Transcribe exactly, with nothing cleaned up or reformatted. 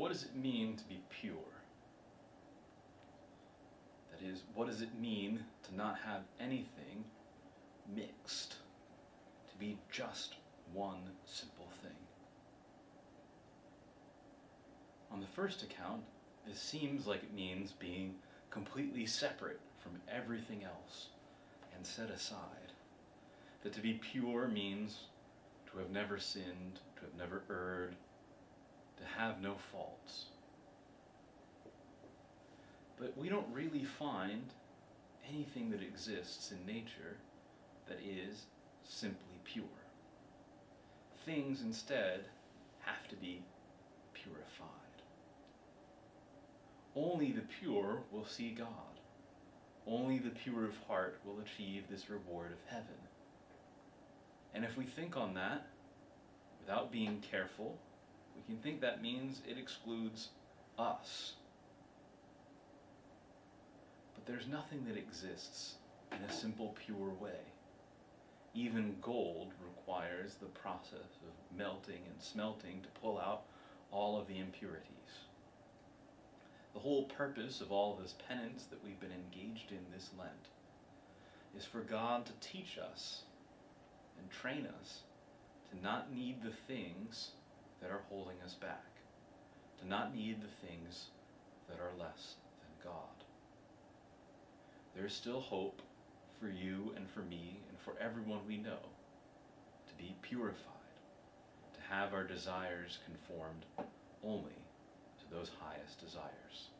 what does it mean to be pure? That is, what does it mean to not have anything mixed? To be just one simple thing? On the first account, this seems like it means being completely separate from everything else and set aside. That to be pure means to have never sinned, to have never erred, to have no faults. But we don't really find anything that exists in nature that is simply pure. Things instead have to be purified. Only the pure will see God. Only the pure of heart will achieve this reward of heaven. And if we think on that, without being careful, we can think that means it excludes us. But there's nothing that exists in a simple, pure way. Even gold requires the process of melting and smelting to pull out all of the impurities. The whole purpose of all of this penance that we've been engaged in this Lent is for God to teach us and train us to not need the things that are holding us back, to not need the things that are less than God. There is still hope for you and for me and for everyone we know to be purified, to have our desires conformed only to those highest desires.